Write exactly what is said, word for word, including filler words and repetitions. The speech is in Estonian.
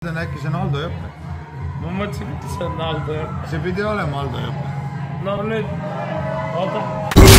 äkki see on Aldo Jope? ma mõtlesin, et see on Aldo Jope. see pidi olema Aldo Jope. no nüüd, oota.